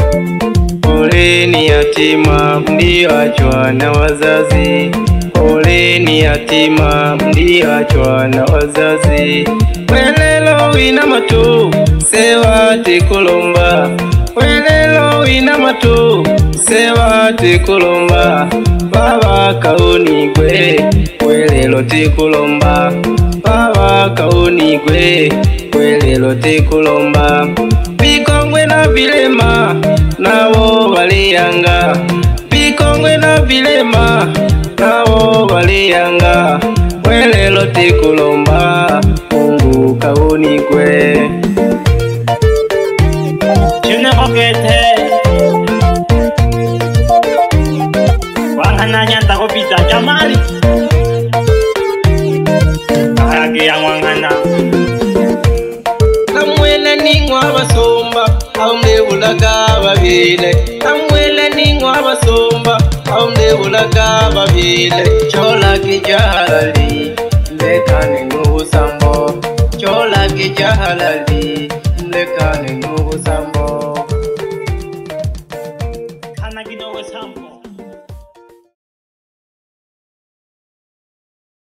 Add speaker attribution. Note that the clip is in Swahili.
Speaker 1: Pole ni yatima mlioachwa na wazazi. Pole ni yatima mlioachwa na wazazi. Welelo wina matu sewa tekulomba. Welelo wina matu sewa tekulomba. Baba kaunigwe welelo tekulomba. Baba kaunigwe welelo tekulomba. Bikongwe na bilema nawo baliyanga. Bikongwe na bilema nawo baliyanga. Welelo tekulomba Mungu kaunigwe.
Speaker 2: Chine kokete Wangana nyanta kopita jamali Karage ya wangana
Speaker 1: Namwele ningwa basomba Aumde ulaga babile. Namwele ningwa basomba Aumde ulaga babile. Chola kijahalali Lekane nubu sambo. Chola kijahalali Lekane nubu sambo.
Speaker 2: Kana kidogo sampo